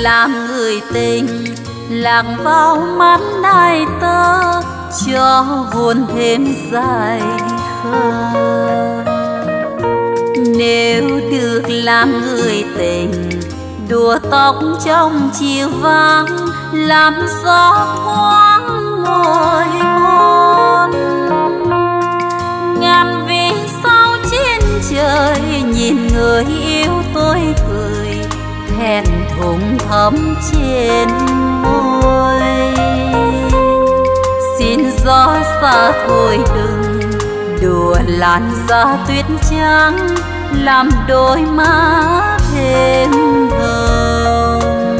làm người tình, lạc vào mắt ai tơ, cho hồn thêm dài khờ. Nếu được làm người tình, đùa tóc trong chiều vắng, làm gió thoáng môi hôn. Ngàn vì sao trên trời nhìn người yêu tôi cười, thẹn thùng thấm trên môi. Xin gió xa thôi đừng đùa làn da tuyết trắng, làm đôi má thêm hồng.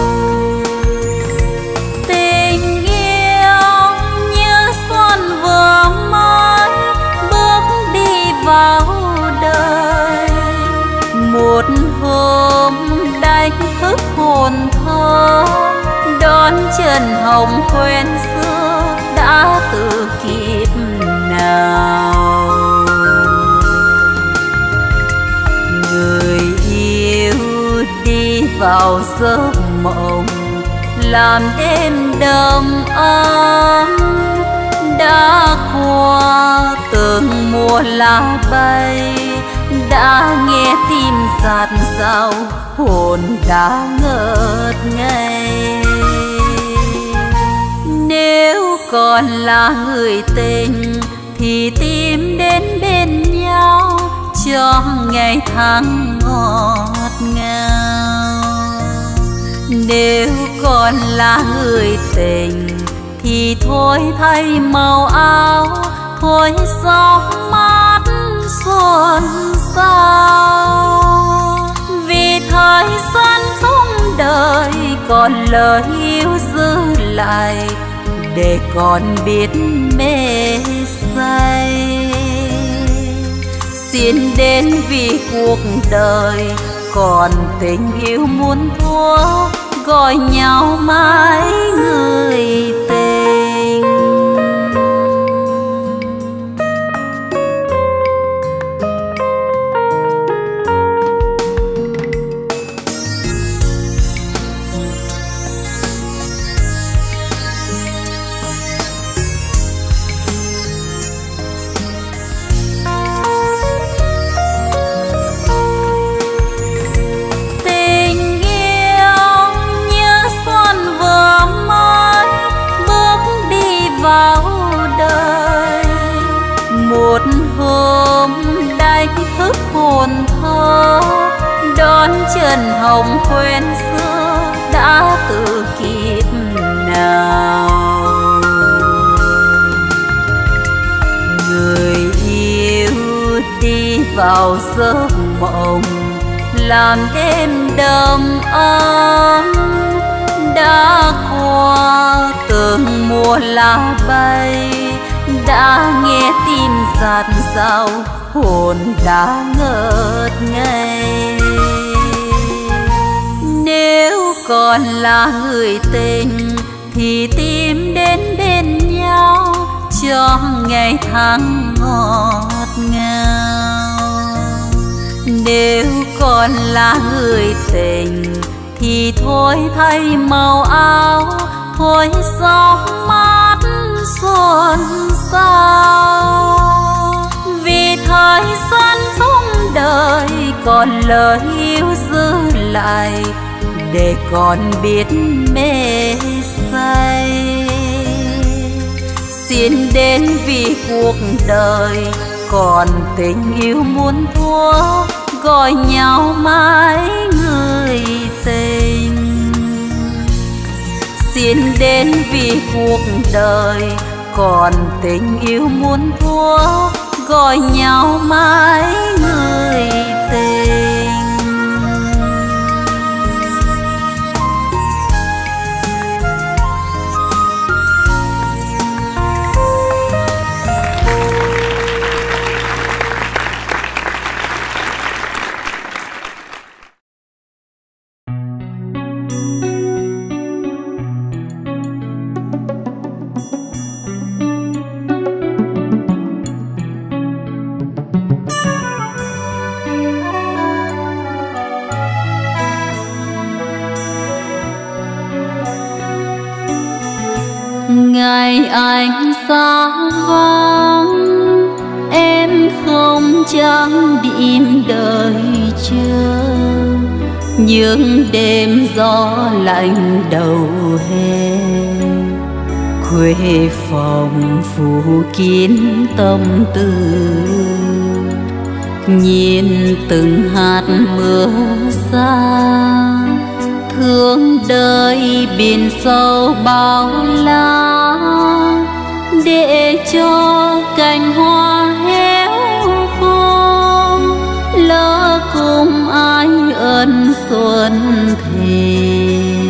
Tình yêu như xuân vừa mới bước đi vào đời, một hôm đánh thức hồn thơ, đón chân hồng quen xưa đã từ kịp nào. Người yêu đi vào giấc mộng, làm đêm đầm ấm, đã qua từng mùa lá bay, đã nghe tim dạt dào, hồn đã ngợt ngây. Nếu còn là người tình thì tìm đến bên nhau, cho ngày tháng ngọt ngào. Nếu còn là người tình thì thôi thay màu áo, thôi gió mát xuân sao. Vì thời gian không đợi, còn lời yêu giữ lại, để còn biết mê say. Xin đến vì cuộc đời, còn tình yêu muôn thuở, gọi nhau mãi người tình. Một hôm đánh thức hồn thơ, đón chân hồng quen xưa đã từ kịp nào. Người yêu đi vào giấc mộng, làm đêm đầm ấm, đã qua từng mùa lá bay, đã nghe tim dạt dào, hồn đã ngợt ngây. Nếu còn là người tình thì tìm đến bên nhau, cho ngày tháng ngọt ngào. Nếu còn là người tình thì thôi thay màu áo, thôi gió mát xuân sao. Vì thời gian không đợi, còn lời yêu giữ lại, để còn biết mê say. Xin đến vì cuộc đời, còn tình yêu muôn thuở, gọi nhau mãi người tình. Xin đến vì cuộc đời, còn tình yêu muôn thuở, gọi nhau mãi người tình. ngày anh xa vắng em không chẳng đêm đợi chờ những đêm gió lạnh đầu hè khuê phòng phủ kín tâm tư nhìn từng hạt mưa xa thương đời biển sâu bao la để cho cành hoa héo khô lỡ cùng ai ân xuân thề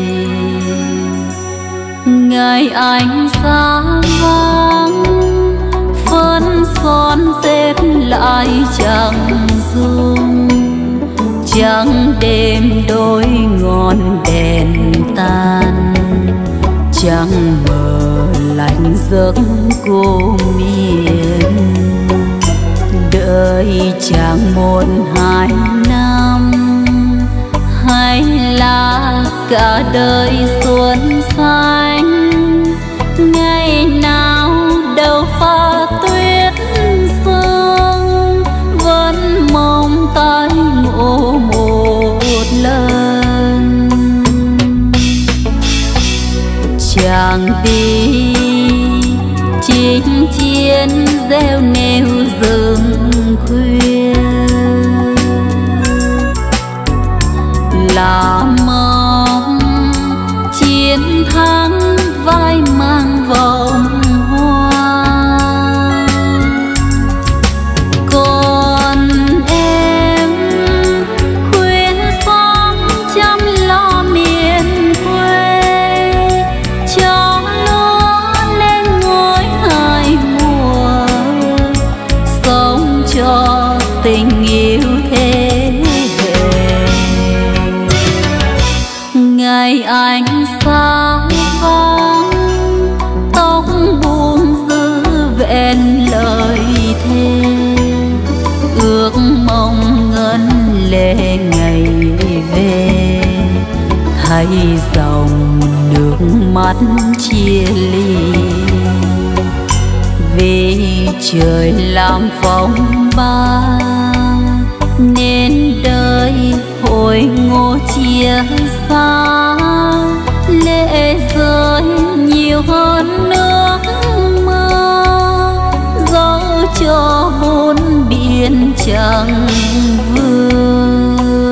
ngày anh xa vắng phấn son xếp lại chẳng dung chẳng đêm đôi ngọn đèn tan chẳng mờ lạnh giấc cô miền đợi chẳng một hai năm hay là cả đời xuân xanh ngày nào đâu pha tuyết sương vẫn mong tái ngộ một lần chàng đi chinh chiến gieo nêu rừng khuya là mong chiến thắng vai mang vòng hoa còn em khuyên xóm chăm lo miền quê cho lúa lên ngôi hai mùa sống cho tình yêu thế hệ ngày anh xa vắng tóc buông giữ vẹn lời thề ước mong ngân lệ ngày về thay dòng nước mắt chia ly vì trời làm phong ba nên đời hồi ngô chia xa lệ rơi nhiều hơn nước mưa dẫu cho bốn biển chẳng vương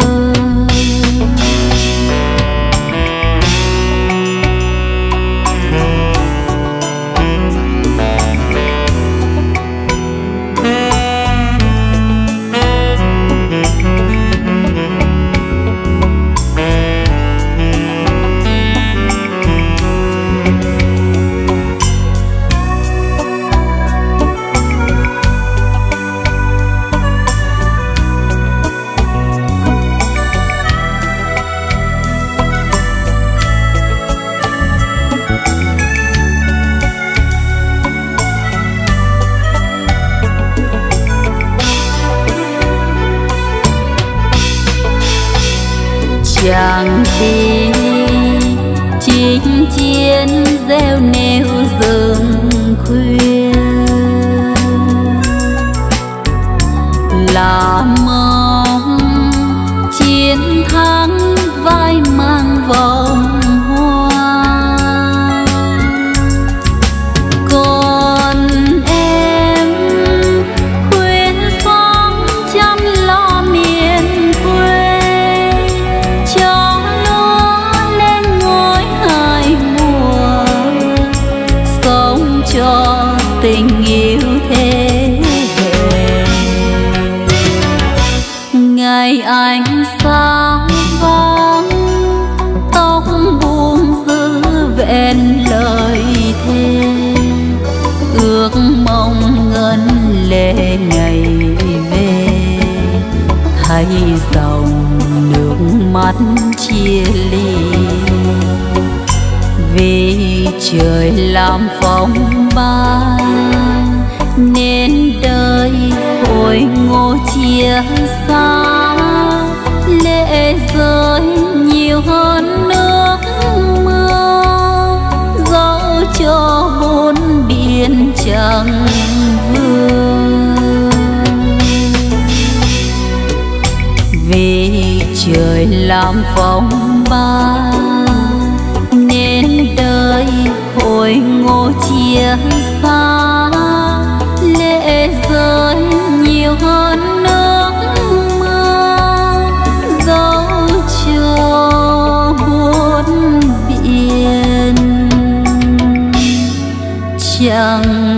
chàng đi chinh chiến gieo nêu rừng khuya là mong chiến thắng vai mang vòng hoa còn em khuyên xóm chăm lo miền quê cho lúa lên ngôi hai mùa sống cho tình yêu thế hệ ngày anh xa vắng tóc buông giữ vẹn lời thề ước mong ngân lệ ngày về thay dòng nước mắt chia ly vì trời làm phong ba nên đời hồi ngô chia xa lệ rơi nhiều hơn nước mưa dẫu cho chẳng vương. Vì trời làm phong ba nên đời hồi ngộ chia xa, lệ rơi nhiều hơn nước mưa, dấu cho buồn biển chẳng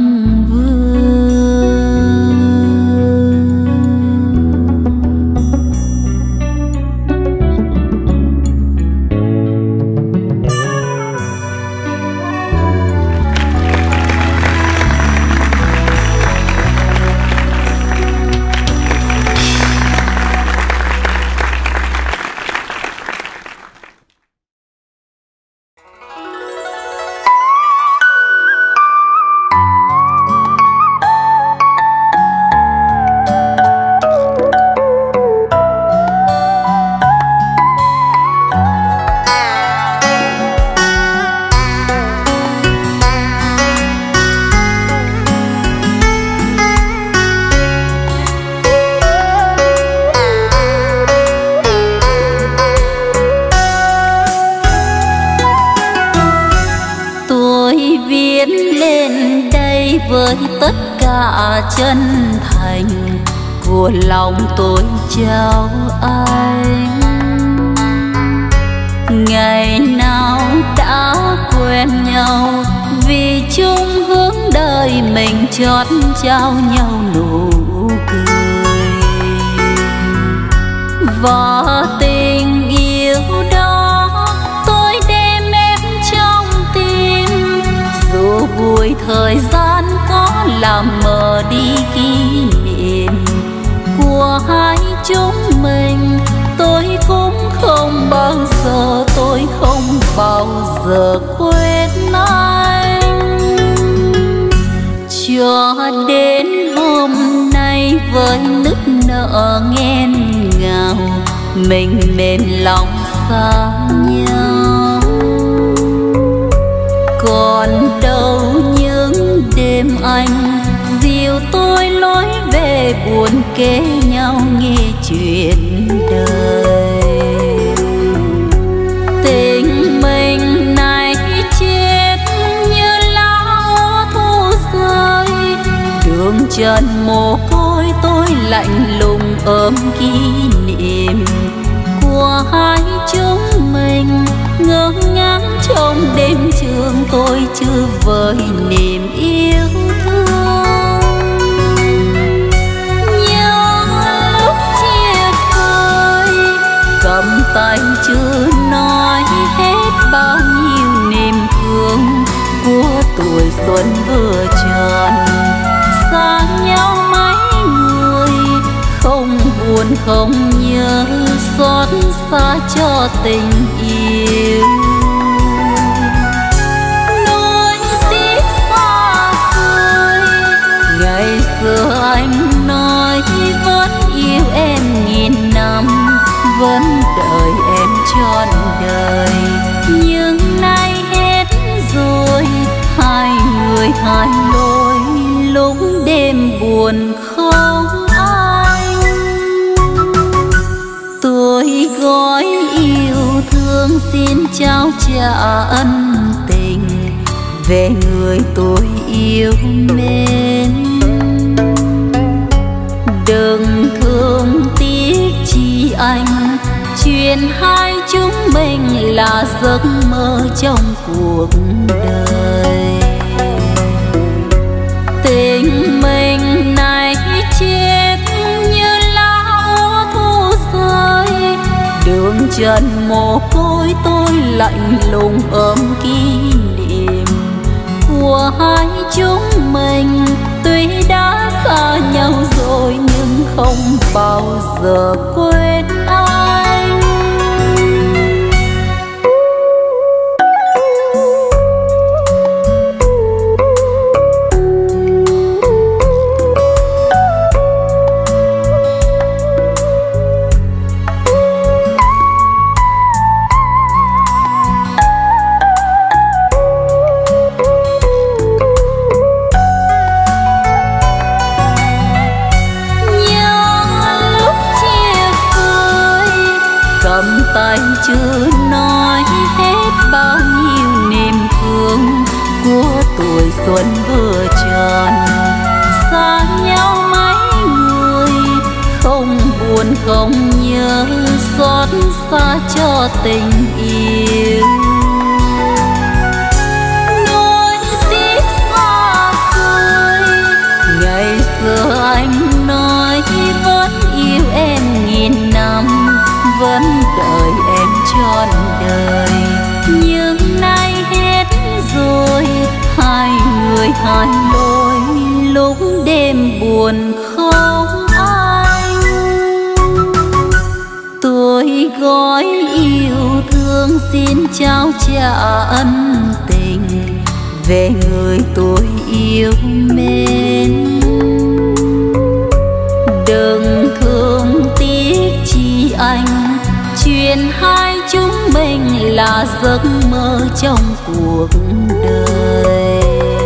với tất cả chân thành của lòng tôi trao anh. Ngày nào đã quen nhau vì chung hướng đời mình chót trao nhau nụ cười, và tình yêu đó tôi đem em trong tim. Dù buổi thời gian có làm mờ đi kỷ niệm của hai chúng mình, tôi cũng không bao giờ, tôi không bao giờ quên anh. Cho đến hôm nay với nức nở nghẹn ngào, mình mềm lòng xa nhau. Còn đâu những đêm anh dìu tôi lối về buồn kể nhau nghe chuyện đời. Tình mình này chết như lá thu rơi, đường trần mồ côi tôi lạnh lùng ôm kỷ niệm của hai chúng mình. Ngơ ngác trong đêm trường tôi chưa vơi niềm yêu thương. Nhớ lúc chia phôi cầm tay chưa nói hết bao nhiêu niềm thương của tuổi xuân vừa tròn. Xa nhau mấy người không buồn không nhớ, xót xa cho tình yêu. Nỗi tiếc xa xôi ngày xưa anh nói vẫn yêu em nghìn năm, vẫn đợi em trọn đời. Nhưng nay hết rồi, hai người hai lối, lúc đêm buồn không anh. Tôi gói yêu thương xin trao trả ân tình về người tôi yêu mến. Đừng thương tiếc chi anh, chuyện hai chúng mình là giấc mơ trong cuộc đời. Tình mình này chết như lá úa thu rơi, đường trần mồ côi tôi lạnh lùng ôm kỷ niệm của hai chúng mình. Tuy đã xa nhau rồi nhưng không bao giờ quên anh. tình yêu. Nỗi tiếc xa xôi, ngày xưa anh nói vẫn yêu em nghìn năm, vẫn đợi em trọn đời. Nhưng nay hết rồi, hai người hai lối, lúc đêm buồn không anh. Tôi gói yêu thương xin trao trả ân tình về người tôi yêu mến. Đừng thương tiếc chi anh, chuyện hai chúng mình là giấc mơ trong cuộc đời.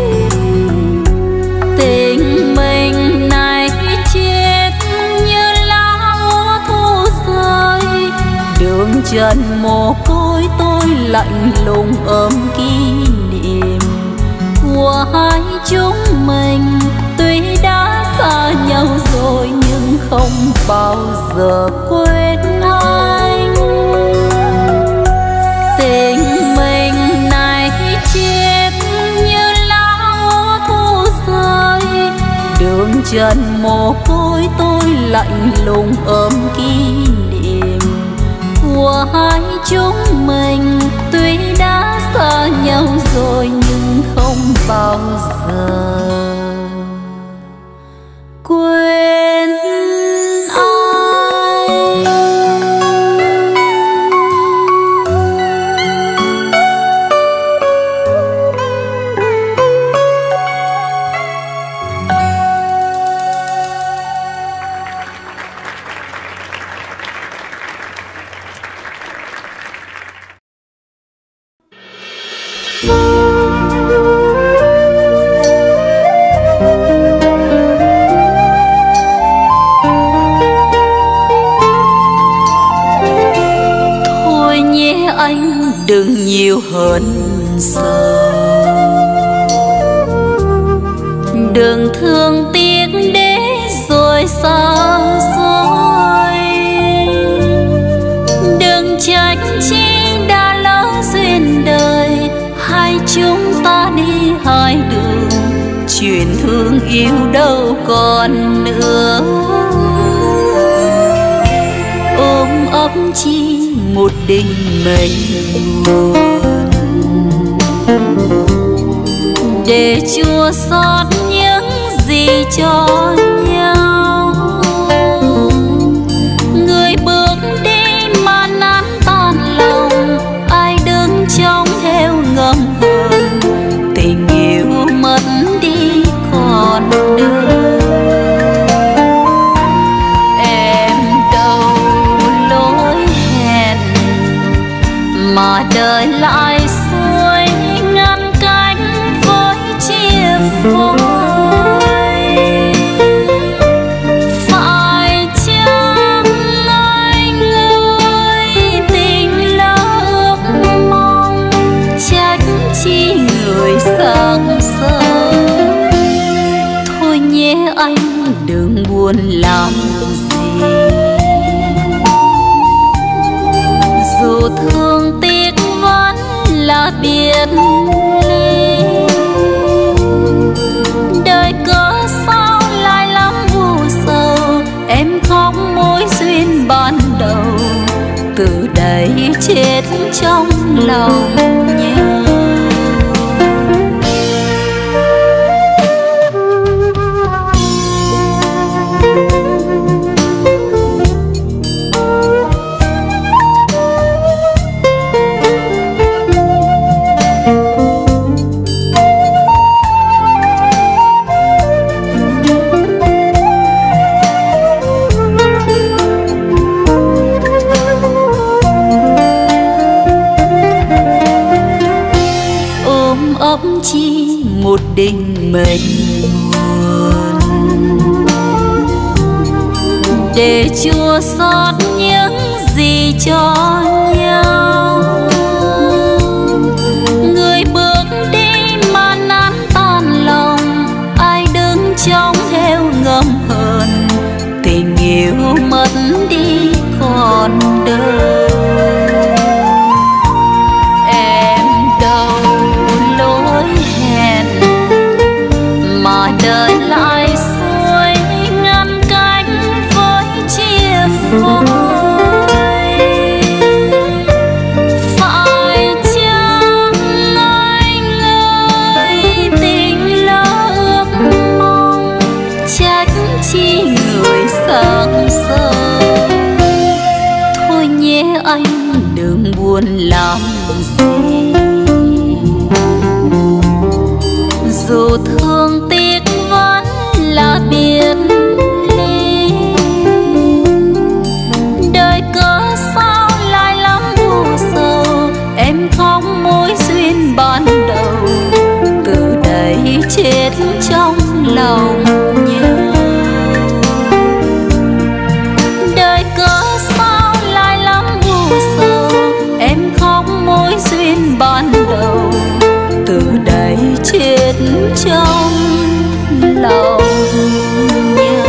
Tình mình này chết như lá úa thu rơi, đường trần mồ côi tôi lạnh lùng ôm kỷ niệm của hai chúng mình. Tuy đã xa nhau rồi nhưng không bao giờ quên anh. Tình mình này chết như lá úa thu rơi, đường trần mồ côi tôi lạnh lùng ôm kỷ niệm của hai chúng mình. Tuy đã xa nhau rồi nhưng không bao giờ quên ai. Đừng nhiều hơn giờ, đừng thương tiếc để rồi xa xôi. Đừng trách chi đã lỡ duyên đời, hai chúng ta đi hai đường, chuyện thương yêu đâu còn nữa. Ôm ấp chi một định mệnh buồn, để chua xót những gì cho nhau. Người bước đi mà nát tan lòng, ai đứng trong theo ngầm hờn. Tình yêu mất đi còn đâu. Mà đời lại xuôi ngăn cách với chia phôi. Phải chăng anh ơi tình lỡ ước mong, trách chi người sang sâu. Thôi nhé anh đừng buồn làm gì, dù thương tiếc vẫn là biệt ly. Đời cớ sao lại lắm u sầu, em khóc mối duyên ban đầu, từ đây chết trong lòng nhớ. Chi một định mệnh buồn, để chua xót những gì cho nhau. Người bước đi mà nát tan lòng, ai đứng trong theo ngầm hờn. Tình yêu mất đi còn đâu. buồn làm gì. Dù thương tiếc vẫn là biệt ly, đời cớ sao lại lắm u sầu. Em khóc mối duyên ban đầu, từ đây chết trong lòng nhớ. Đời cớ sao lại lắm u sầu, em khóc mối duyên ban đầu, từ đây chết trong lòng nhớ.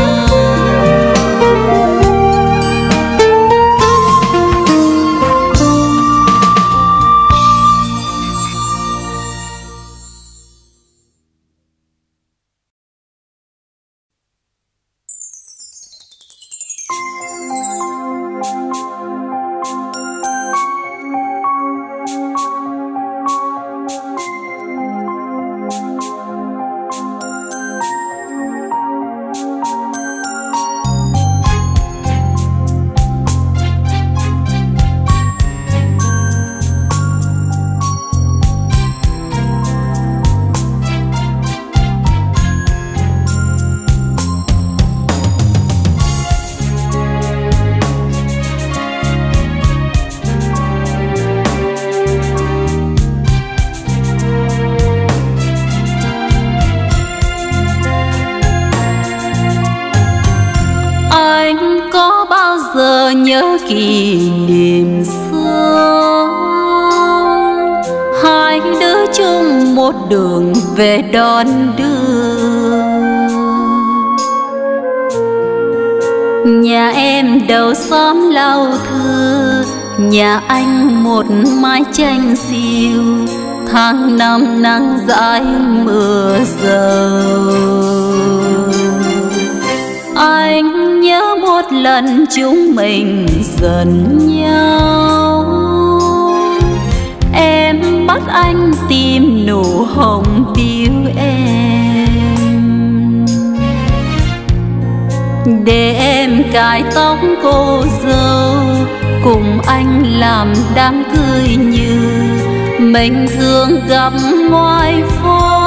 Nhớ kỷ niệm xưa, hai đứa chung một đường về đón đưa. Nhà em đầu xóm lau thưa, nhà anh một mái tranh xiêu. Tháng năm nắng dãi mưa dầu, anh nhớ một lần chúng mình gần nhau. Em bắt anh tìm nụ hồng biếu em, để em cài tóc cô dâu, cùng anh làm đám cưới như mình thường gặp ngoài phố.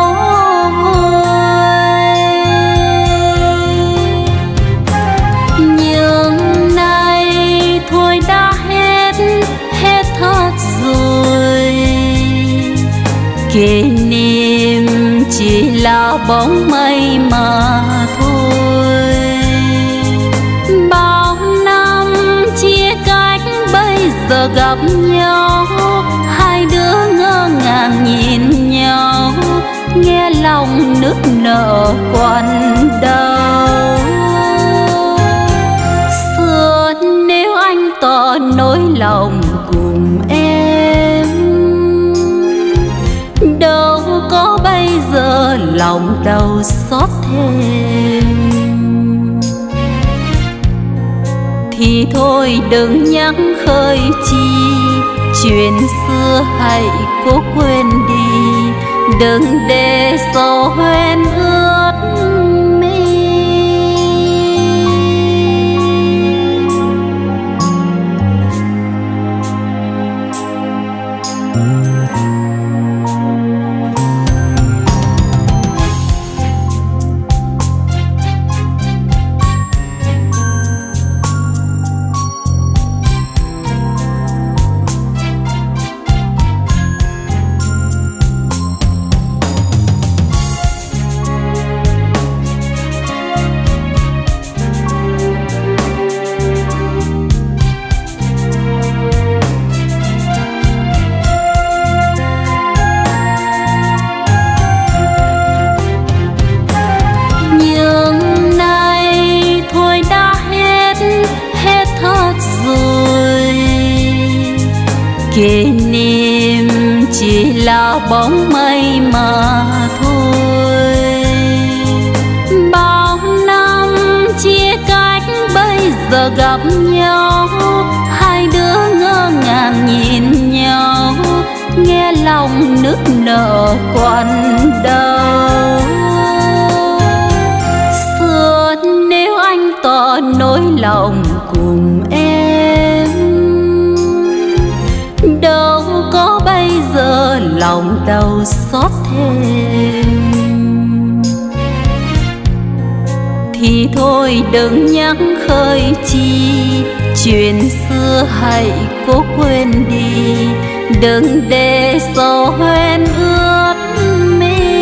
Thôi đã hết thật rồi, kỷ niệm chỉ là bóng mây mà thôi. Bao năm chia cách bây giờ gặp nhau, hai đứa ngỡ ngàng nhìn nhau, nghe lòng nức nở quặn đau. Nếu anh tỏ nỗi lòng cùng em, đâu có bây giờ lòng đau xót thêm. Thì thôi đừng nhắc khơi chi, chuyện xưa hãy cố quên đi, đừng để sầu hoen ướt mi. Kỷ niệm chỉ là bóng mây mà thôi. Bao năm chia cách bây giờ gặp nhau, hai đứa ngỡ ngàng nhìn nhau, nghe lòng nức nở quặn đau. Xưa nếu anh tỏ nỗi lòng cùng em, đau xót thêm. Thì thôi đừng nhắc khơi chi, chuyện xưa hãy cố quên đi, đừng để sầu hoen ướt mi.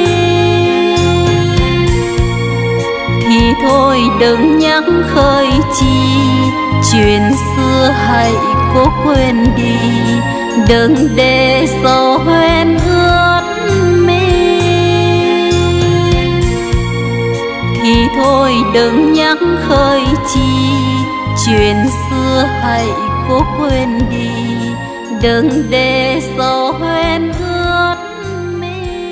Thì thôi đừng nhắc khơi chi, chuyện xưa hãy cố quên đi, đừng để sầu hoen ướt mi. Thì thôi đừng nhắc khơi chi, chuyện xưa hãy cố quên đi, đừng để sầu hoen ướt mi.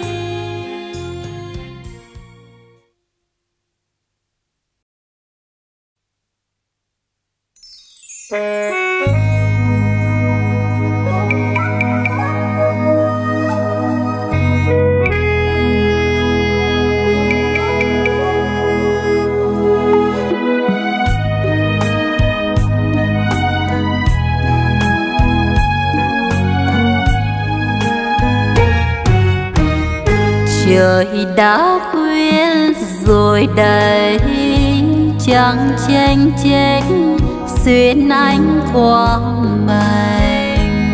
Trời đã khuya rồi đây, chẳng chênh chênh xuyên ánh quang mành.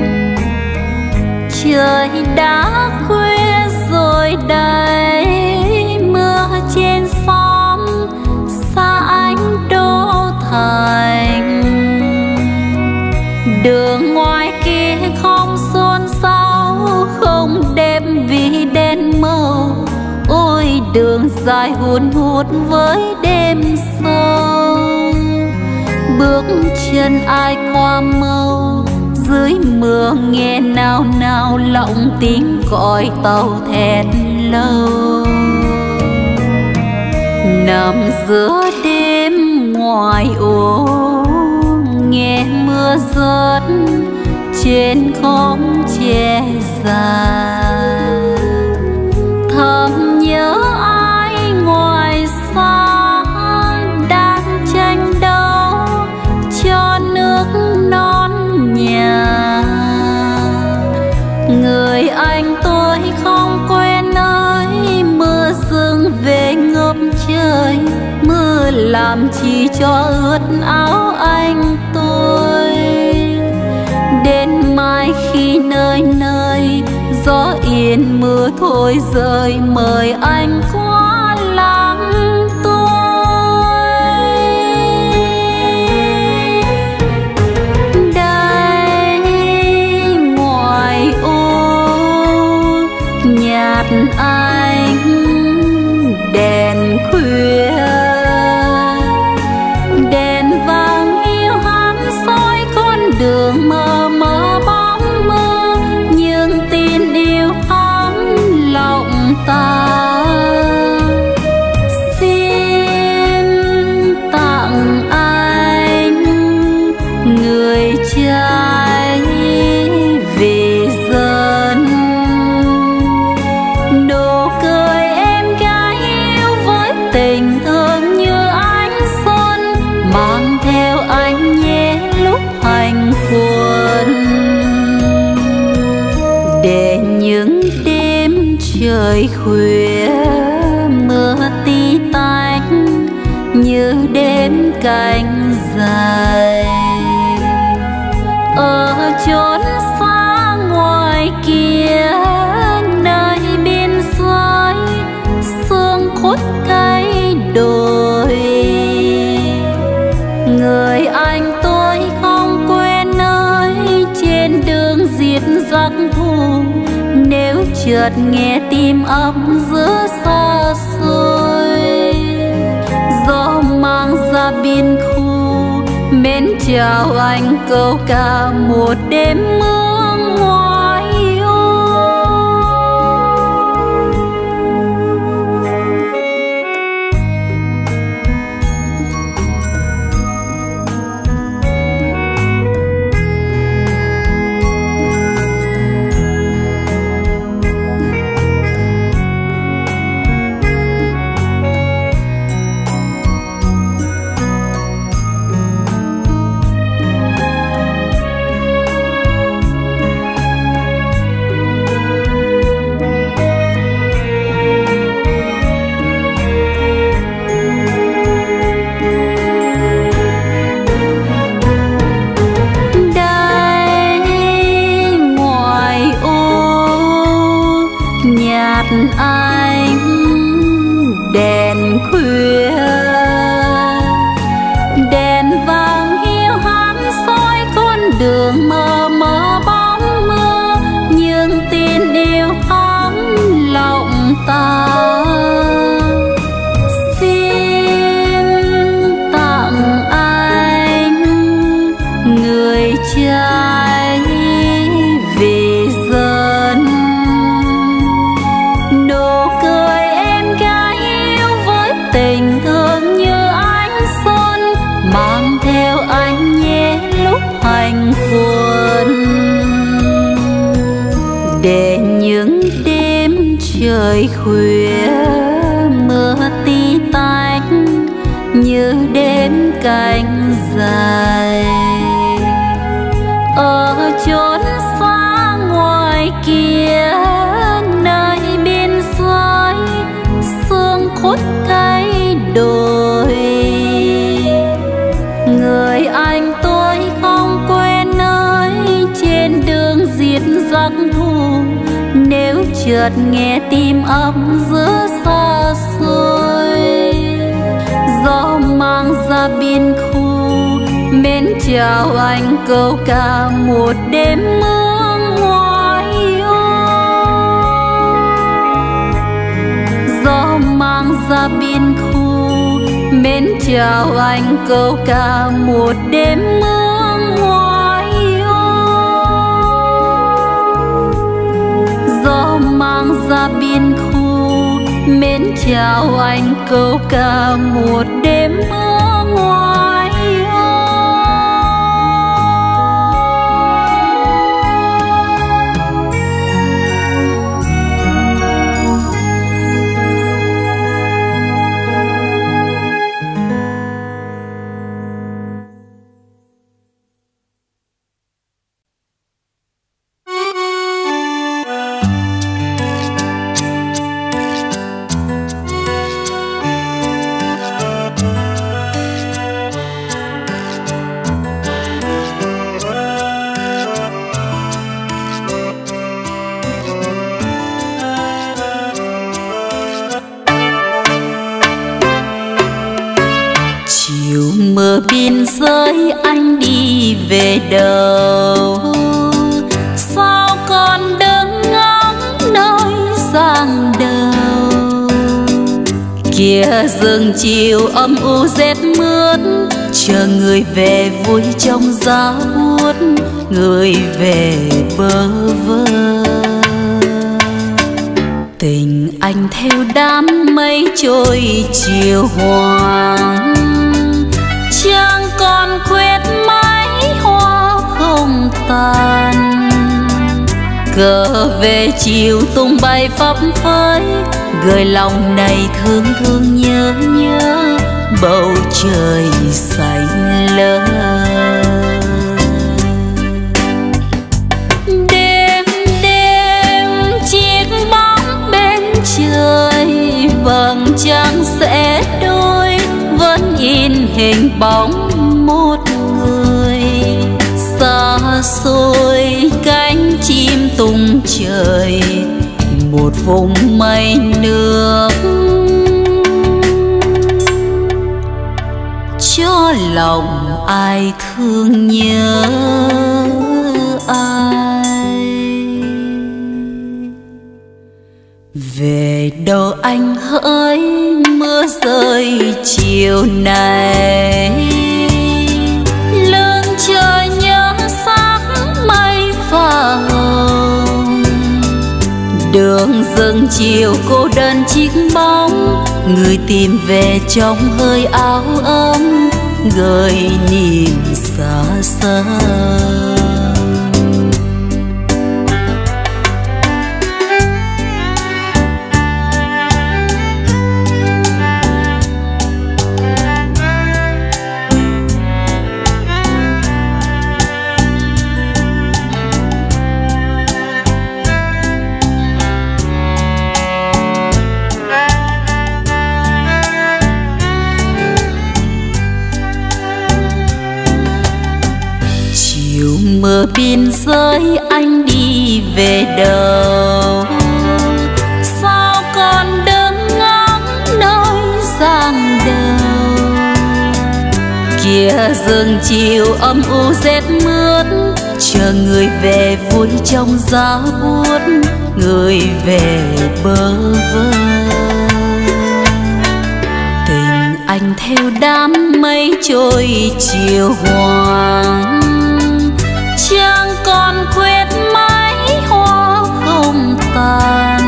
Trời đã khuya rồi đây, mưa trên xóm xa ánh đô thành. Đường ngoài kia không xôn xao, không đêm vì đèn màu. Ôi đường dài hun hút với đêm sâu, bước chân ai qua mâu. Dưới mưa nghe nao nao lộng tiếng còi tàu thét lâu. Nằm giữa đêm ngoài ô, nghe mưa rớt trên khóm tre già. Thầm nhớ ai ngoài xa đang tranh đấu cho nước non nhà. Người anh tôi không quen ơi, mưa dâng về ngập trời. Mưa làm chi cho ướt áo anh tôi. Đến mai khi nơi nơi gió yên mưa thôi rơi, mời anh qua làng tôi. Đây ngoài ô nhạt ánh đèn khuya, đèn vàng yêu hắn soi con đường mờ mờ bóng mơ. Nhưng tin yêu ấm lòng ta, xin tặng anh người trai vì dân. Nụ cười em gái yêu với tình thương như ánh xuân, mang theo anh nhé lúc hành quân. Để những đêm trời khuya mưa tí tách như đêm cánh dài. Ở chốn xa ngoài kia nơi biên giới, sương khuất cây đồi. Người anh tôi không quên ơi, trên đường diệt giặc thù. Nếu chợt nghe tim ấp giữa xa xôi, gió mang ra biên khu, mến chào anh câu ca một đêm mưa ngoài ô. nhạt ánh đèn khuya, đèn vàng hiu hắt soi con đường mờ mờ bóng mơ, nhưng tin yêu ấm lòng ta. Xin tặng anh người trai vì dân, nụ cười em gái yêu với tình thương như ánh xuân, mang theo anh nhé lúc hành quân. Để những đêm trời khuya mưa tí tách như đêm cánh dài, ở chốn xa ngoài kia nơi biên giới sương khuất cây đồi, người anh tôi không quên ơi trên đường diệt giặc thù. Nếu chợt nghe tim ấm giữa xa xôi, gió mang ra biên khu mến chào anh câu ca một đêm mưa ngoài ô. Gió mang ra biên khu mến chào anh câu ca một đêm mưa ngoài ô. Gió mang ra biên khu mến chào anh câu ca một đêm mưa ngoài ô. Mưa biên giới anh đi về đâu, sao còn đứng ngóng nơi giang đầu. Kia rừng chiều âm u rét mướt, chờ người về vui trong giá buốt, người về bơ vơ. Tình anh theo đám mây trôi chiều hoàng, chẳng còn khuyết mái hoa không tàn. Cờ về chiều tung bay phấp phới, gửi lòng này thương thương nhớ nhớ bầu trời xanh lơ. Đêm đêm chiếc bóng bên trời vầng trăng sẽ đôi, vẫn in hình bóng một người. Xa xôi cánh chim tung trời, một vùng mây nước cho lòng ai thương nhớ ai. Về đâu anh hỡi mưa rơi chiều này, lưng trời nhớ sáng mây pha hồng. Đường rừng chiều cô đơn chiếc bóng, người tìm về trong hơi áo ấm, gợi niềm xa xăm. Mưa biên giới anh đi về đâu, Kìa rừng chiều âm u rét mướt, chờ người về vui trong giá buốt, người về bơ vơ. Tình anh theo đám mây trôi chiều hoàng, chẳng còn khuyết mái hoa không tàn.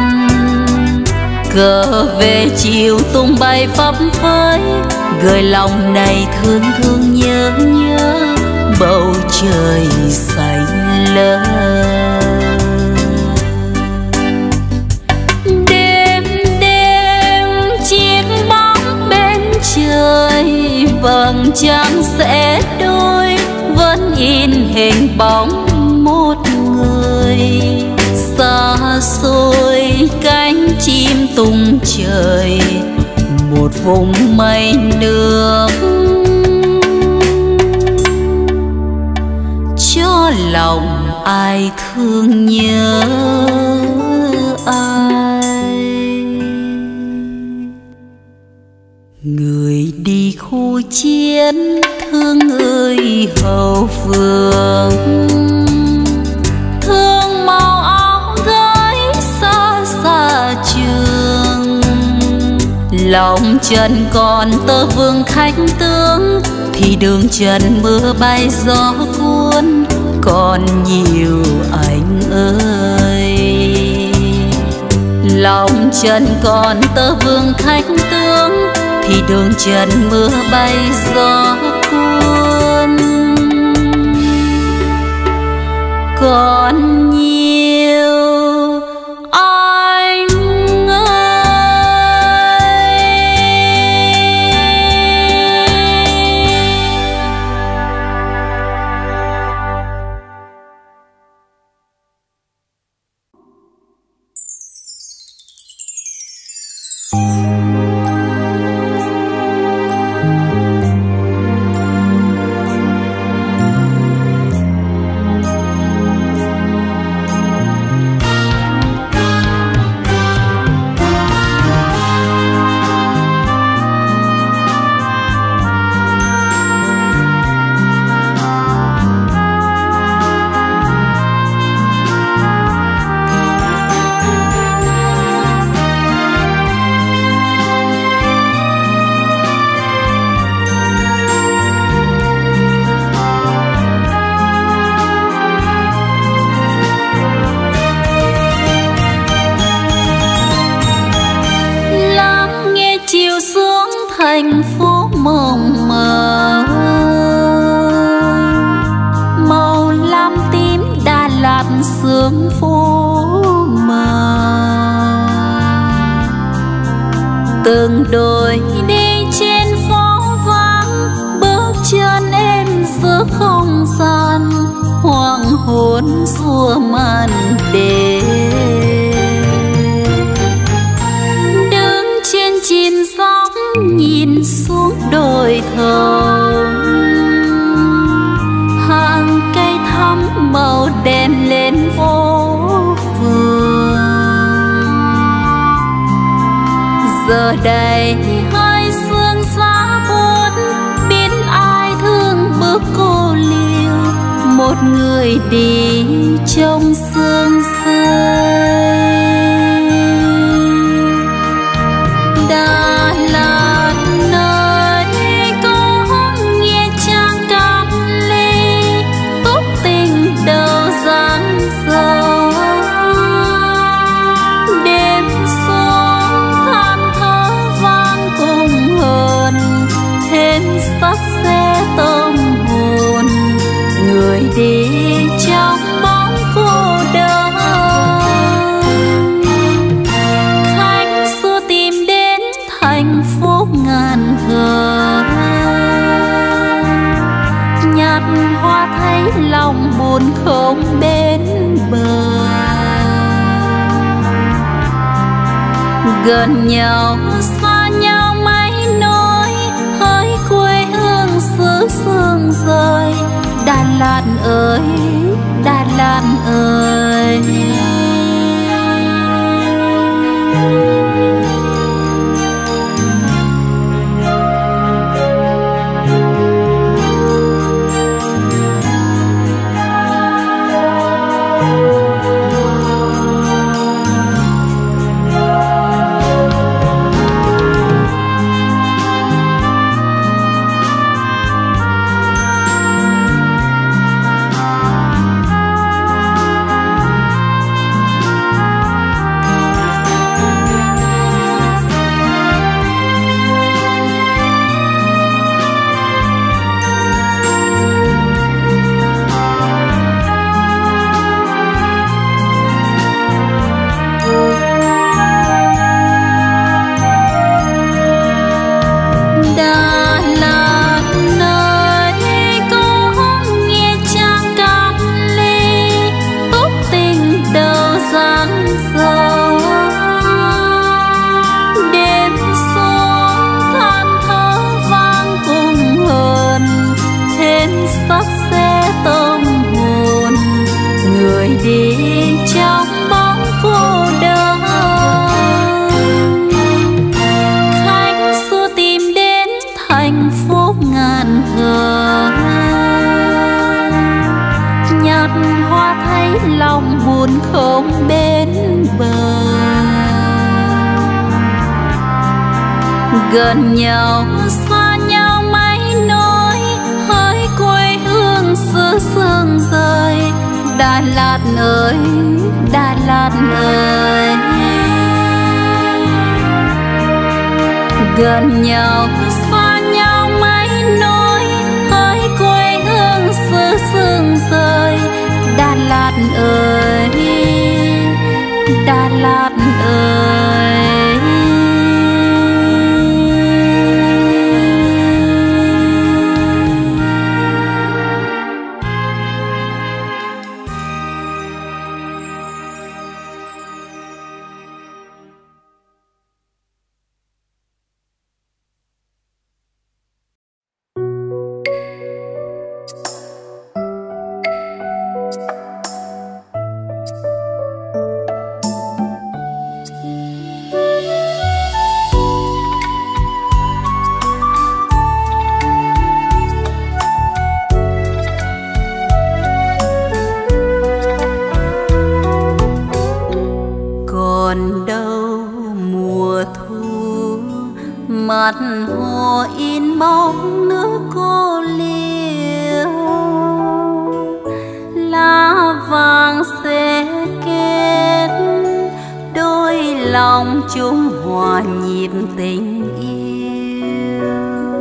Cờ về chiều tung bay phấp phới, gửi lòng này thương thương nhớ nhớ bầu trời xanh lơ. Đêm đêm chiếc bóng bên trời, vầng trăng sẽ đôi, vẫn in hình bóng một người. Xa xôi cánh chim tung trời, một vùng mây nước cho lòng ai thương nhớ ai. Người đi khu chiến thương ơi hậu phương, thương màu áo gái xa xa trường. Lòng chân còn tơ vương khách tướng, thì đường trần mưa bay gió cuốn còn nhiều anh ơi. Lòng trần còn tơ vương khách tướng, thì đường trần mưa bay gió cuốn còn nhiều anh thành phố mộng mơ. Màu lam tím Đà Lạt sương phố mờ, từng đôi đi trên phố vắng, bước chân em giữa không gian hoàng hôn xua màn đêm. Đứng trên chìm sóng nhìn xuống đồi thơm, hàng cây thắm màu đen lên phố phường. Giờ đây hai sương giá buốt, biết ai thương bước cô liêu, một người đi trong sương rơi. Đà Lạt nơi có nghĩa trang cam ly, túc tình đầu giang dở. Đêm xuống than thở vang cùng hờn, thêm sắc xe tâm hồn người đi trong bóng cô đơn. Khách xưa tìm đến thành phố ngàn thờ, nhặt hoa thấy lòng buồn không bên bờ. Gần nhau xa nhau mấy nỗi, hơi quê hương xứ sương rơi. Đà Lạt ơi, Đà Lạt ơi. gần nhau xa nhau mãi nỗi hỡi quê hương xứ sương rơi. Đà Lạt ơi, Đà Lạt ơi, gần nhau xa nhau mãi nỗi hỡi quê hương xứ sương rơi. Đà Lạt ơi, Đà Lạt ơi. Mặt hồ in bóng nước cô liêu, lá vàng sẽ kết đôi lòng chúng hòa nhịp tình yêu.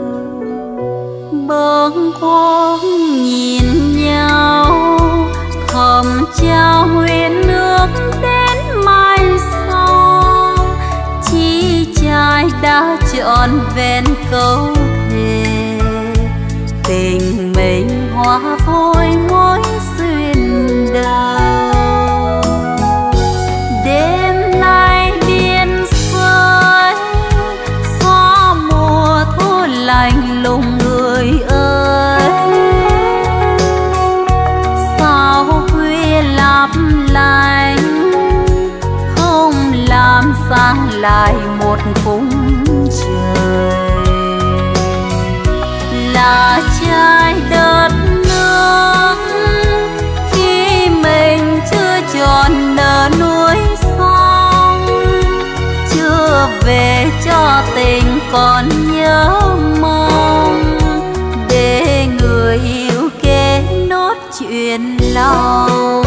Bâng khuâng nhìn nhau thầm trao huyên nước đến mai sau, chi trai đã trọn vẹn câu thề tình mình hóa vội mối duyên đầu. Đêm nay biên giới gió mùa thu lạnh lùng người ơi, sao khuya lấp lánh không làm sáng lại một khung trời. Là trái đất nước khi mình chưa tròn nở núi sông, chưa về cho tình còn nhớ mong, để người yêu kể nốt chuyện lòng.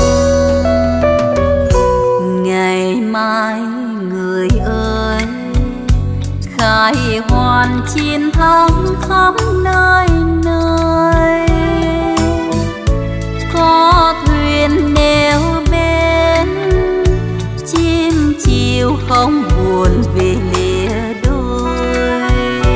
Ngày mai người ơi khai hoàn chiến thắng khắp nơi nơi, có thuyền neo bên chim chiều không buồn vì lìa đôi.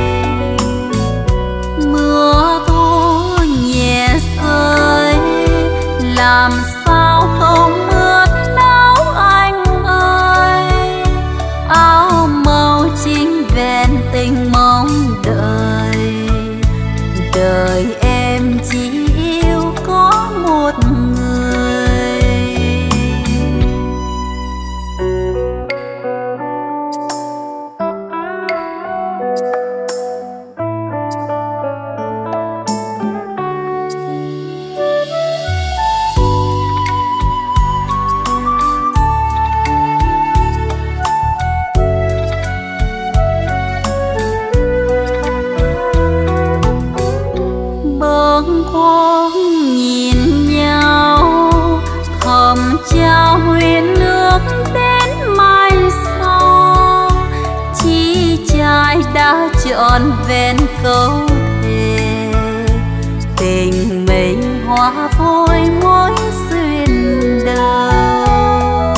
Mưa thu nhẹ rơi làm sao không ướt áo anh ơi, áo màu chính vẹn tình mong đời. Đời em chỉ yêu có một người. Bâng khuâng nhìn nhau thầm trao huyên nước đến mai sau, chi trai đã trọn vẹn câu thề tình mình hóa vội mối duyên đầu.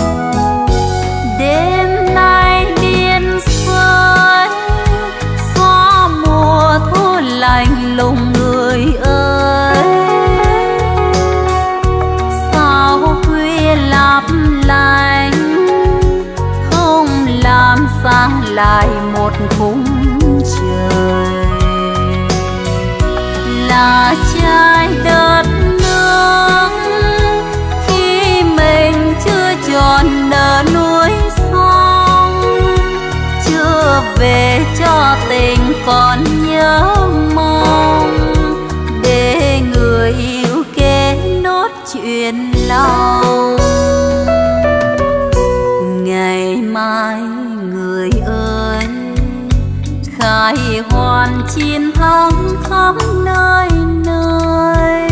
Đêm nay biên giới gió mùa thu lạnh lùng người ơi, sao khuya lấp lánh không làm sáng lại một khung trời. Là trái đất nước khi mình chưa tròn nở núi sông, chưa về cho tình còn nhớ mong, để người yêu kể nốt chuyện lòng. Ngày mai người ơi khai hoàn chiến thắng khắp nơi nơi.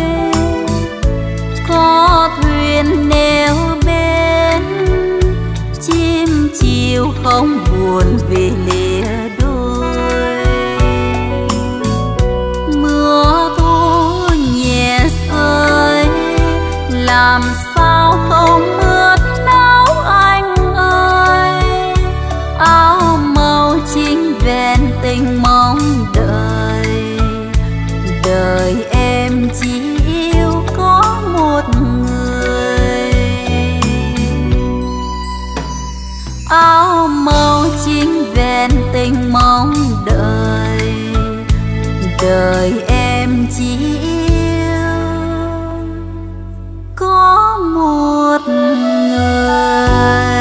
Có thuyền neo bên, chim chiều không buồn về lìa đôi. Mưa thu nhẹ rơi, làm sao không ướt áo anh ơi. Áo màu chính vẹn tình mong đợi, đời em chỉ yêu có một người. Áo màu chính vẹn tình mong đợi, đời em chỉ yêu có một người.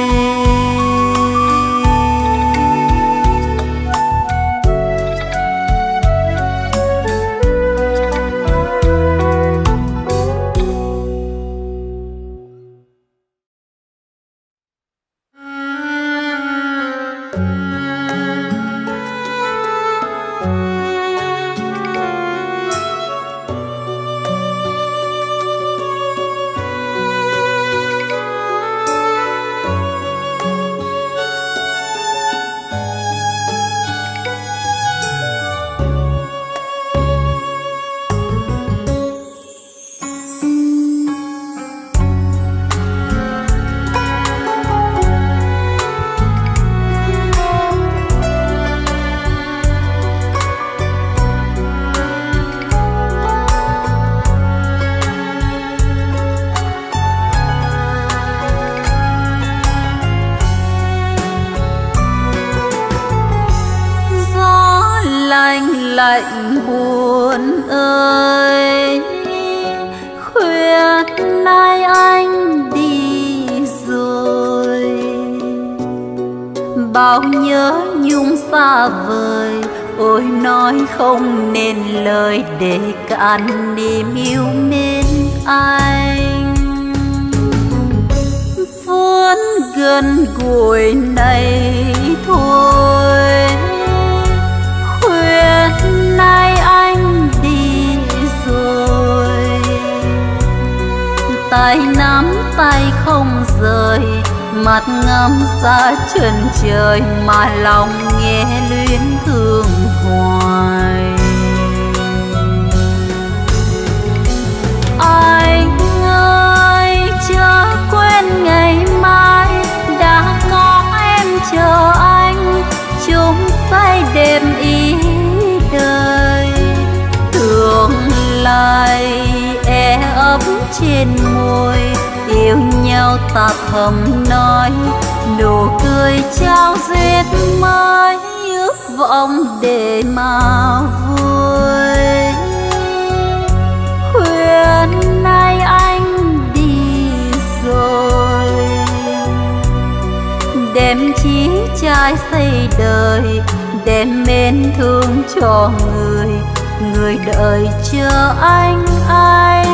Lạnh buồn ơi, khuya nay anh đi rồi. Bao nhớ nhung xa vời, ôi nói không nên lời để cạn niềm yêu mến anh. Vốn gần gũi này thôi, nay anh đi rồi. Tay nắm tay không rời, mắt ngắm xa chân trời mà lòng nghe luyến thương hoài. Anh ơi chớ quên ngày mai, đã có em chờ anh chung say đêm ý đời. Tương lai e ấp trên môi, yêu nhau ta thầm nói, nụ cười trao duyên mới ước vọng để mà vui. Khuyên nay anh đi rồi, đem chí trai xây đời, đem mến thương cho người, người đợi chờ anh ơi.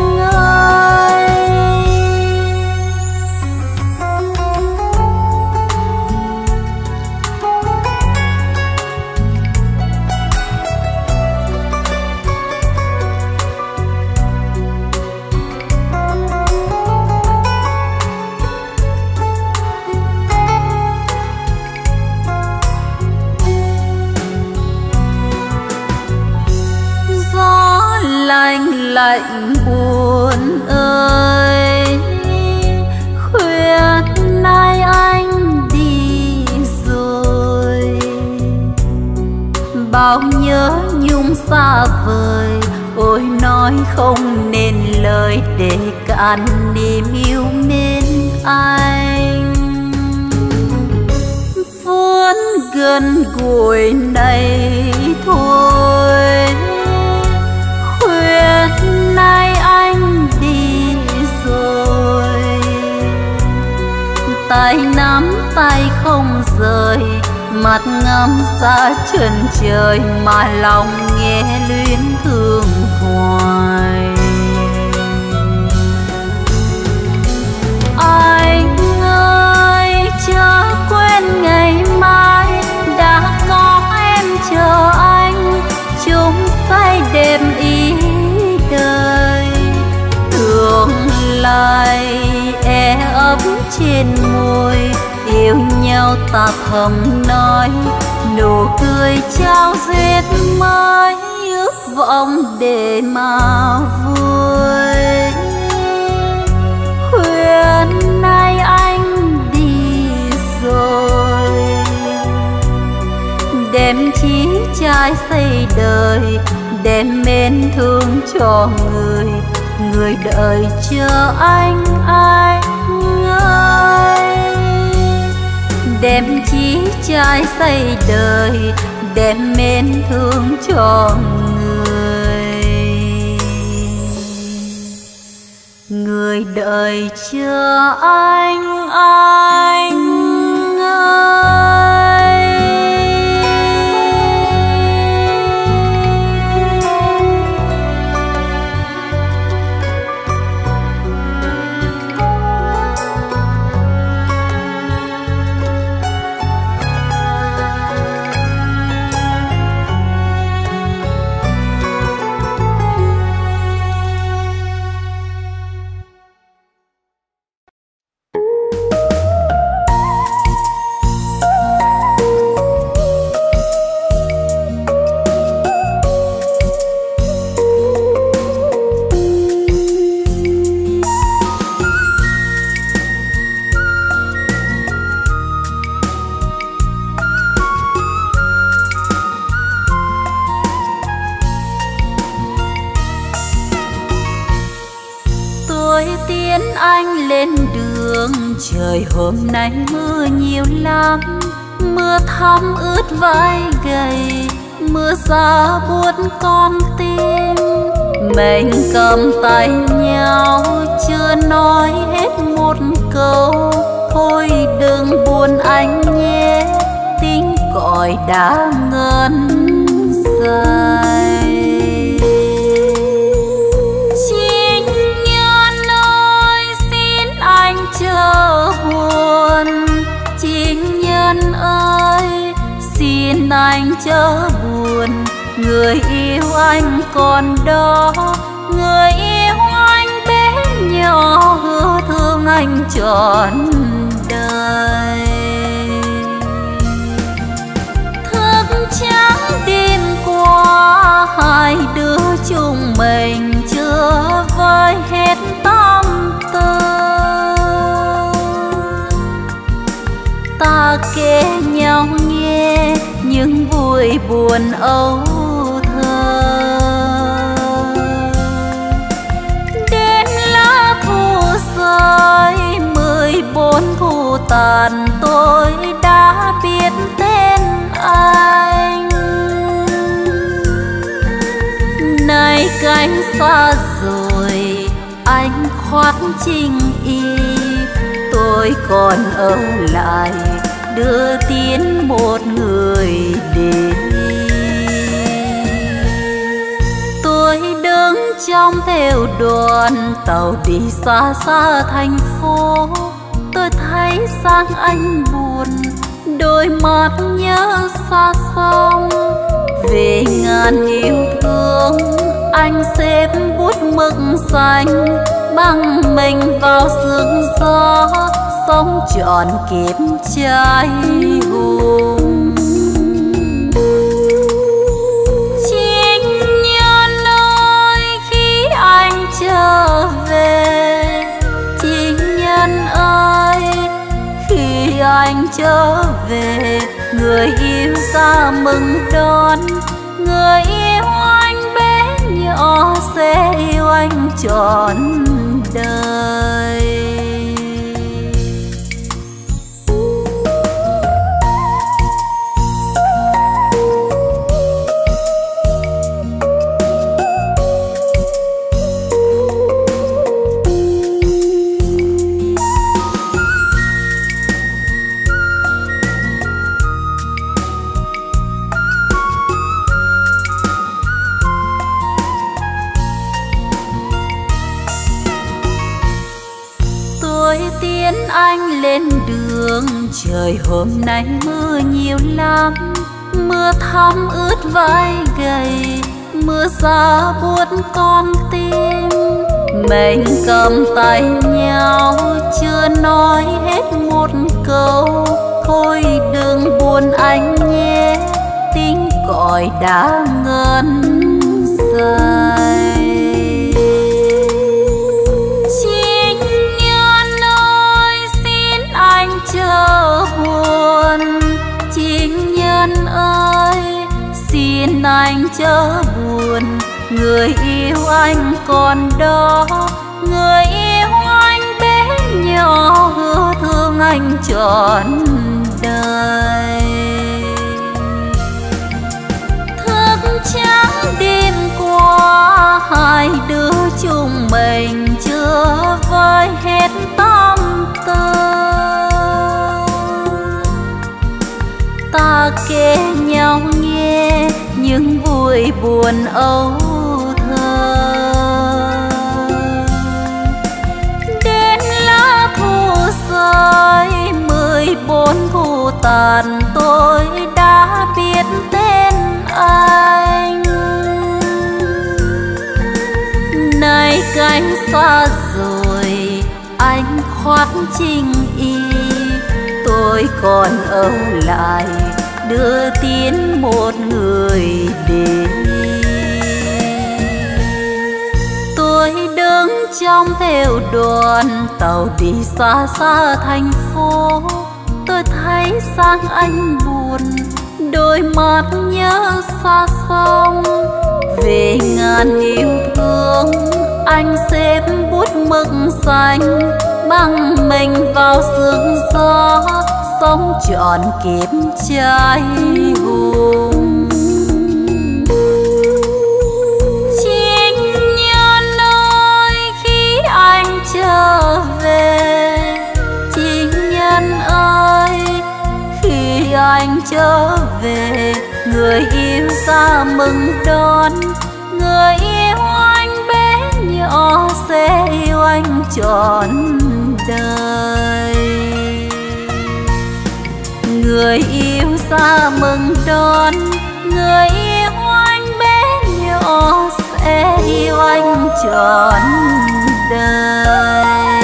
Lạnh lạnh buồn ơi, khuya nay anh đi rồi. Bao nhớ nhung xa vời, ôi nói không nên lời để cạn niềm yêu mến anh. Vốn gần gũi này thôi, nay anh đi rồi. Tay nắm tay không rời, mắt ngắm xa chân trời mà lòng nghe luyến thương hoài. Anh ơi chớ quên ngày mai, đã có nhau ta thầm nói, nụ cười trao duyên mới ước vọng để mà vui. Khuyên nay anh đi rồi, đem chí trai xây đời, đem mến thương cho người, người đợi chờ anh ơi. Đem chí trai xây đời, đem mến thương cho người, người đợi chờ anh ơi. Anh lên đường, trời hôm nay mưa nhiều lắm, mưa thấm ướt vai gầy, mưa xa buốt con tim. Mình cầm tay nhau chưa nói hết một câu, thôi đừng buồn anh nhé, tiếng còi đã ngân dài. Chớ buồn chính nhân ơi, xin anh chớ buồn, người yêu anh còn đó, người yêu anh bé nhỏ, hứa thương anh trọn đời. Thức trắng đêm qua, hai đứa chúng mình chưa vơi hết tâm tư. Ta kể nhau nghe những vui buồn âu thơ, đến lá thu rơi 14 thu tàn, tôi đã biết tên anh. Nay cánh xa rồi, anh khoác chinh y, tôi còn ở lại đưa tiến một người đi. Tôi đứng trong theo đoàn tàu đi xa xa thành phố, tôi thấy sang anh buồn, đôi mắt nhớ xa xăm. Về ngàn yêu thương, anh xếp bút mực xanh, băng mình vào sương gió, sống trọn kiếp trai hùng. Chính nhân ơi, khi anh trở về, chính nhân ơi, khi anh trở về, người yêu ra mừng đón, người yêu anh bé nhỏ sẽ yêu anh trọn đời. Tiến anh lên đường, trời hôm nay mưa nhiều lắm, mưa thấm ướt vai gầy, mưa xa buốt con tim. Mình cầm tay nhau chưa nói hết một câu, thôi đừng buồn anh nhé, tiếng còi đã ngân dài. Chính nhân ơi xin anh chớ buồn, chính nhân ơi xin anh chớ buồn, người yêu anh còn đó, người yêu anh bé nhỏ hứa thương anh trọn đời. Thức trắng đêm qua hai đứa chung mình chưa vơi hết tâm tư, ta kể nhau nghe những vui buồn âu thơ. Đến lá thu rơi 14 thu tàn tôi đã biết tên anh. Nay cánh xa rồi anh khoác chinh y, tôi còn ở lại đưa tiến một người đi. Tôi đứng trong theo đoàn tàu đi xa xa thành phố, tôi thấy sang anh buồn, đôi mắt nhớ xa sông. Về ngàn yêu thương anh xếp bút mực xanh, bằng mình vào sương gió sống trọn kiếp trai hùng. Chính nhân ơi khi anh trở về, chính nhân ơi khi anh trở về, người yêu ra mừng đón, người yêu anh bé nhỏ sẽ yêu anh trọn đời. Người yêu ra mừng đón, người yêu anh bé nhỏ sẽ yêu anh trọn đời.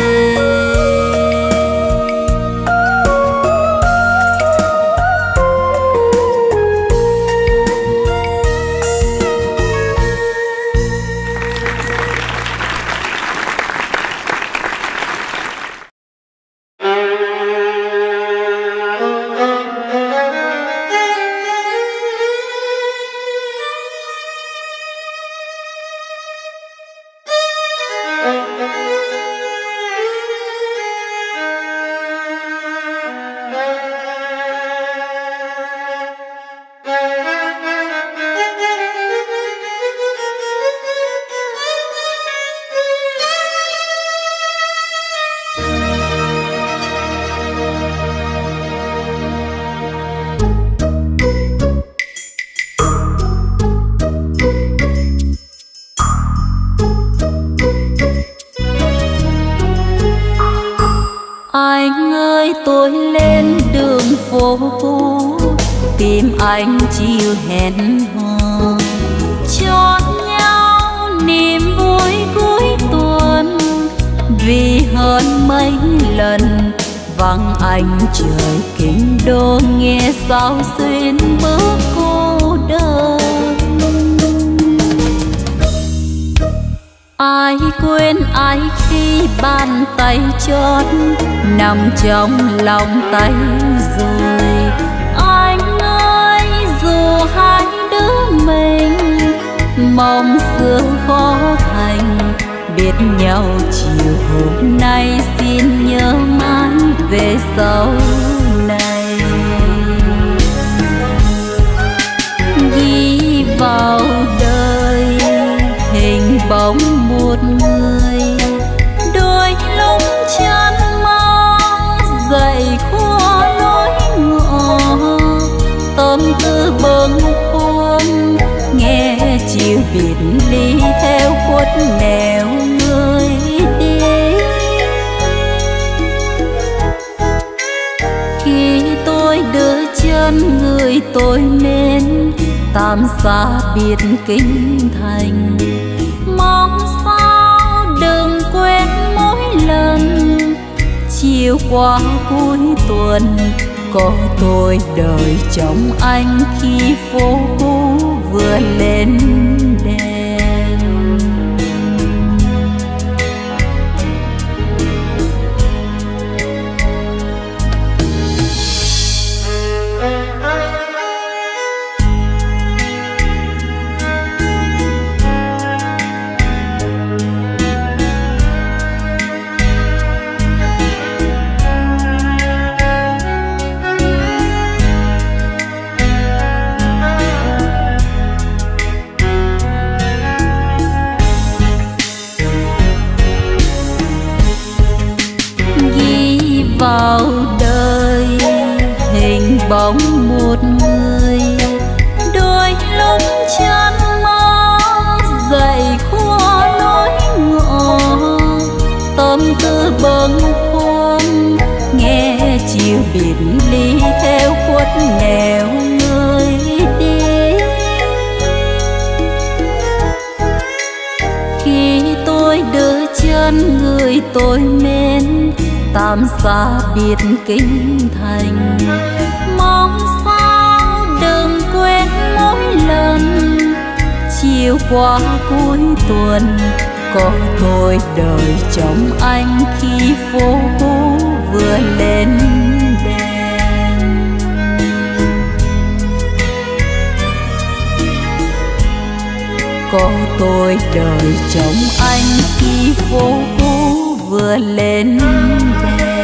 Anh ơi tôi lên đường phố tìm anh chiều hẹn hò, cho nhau niềm vui cuối tuần. Vì hơn mấy lần vắng anh trời kinh đô, nghe sao xuyên bước cô đơn. Ai quên ai khi bàn tay chót nằm trong lòng tay rồi. Anh ơi dù hai đứa mình mong xưa khó thành, biết nhau chiều hôm nay xin nhớ mãi về sau này. Ghi vào đời hình bóng một người, đôi lúc chân mong dậy khua lối ngõ, tâm tư bâng khuâng nghe chiều biệt ly theo khuất nẻo người đi. Khi tôi đưa chân người tôi mến tam xa biệt kinh thành, mong sao đừng quên mỗi lần chiều qua cuối tuần Có tôi đợi chồng anh khi phố cũ vừa lên đèn. Vào đời hình bóng một người, đôi lúc chân mơ dậy khua lối ngõ, tâm tư bâng khuâng nghe chiều biệt ly theo khuất nẻo người đi. Khi tôi đưa chân người tôi mến tạm xa biệt kinh thành, mong sao đừng quên mỗi lần chiều qua cuối tuần có tôi đợi chồng anh khi phố cũ vừa lên đèn. Có tôi đợi chồng anh khi phố cũ vừa lên đèn.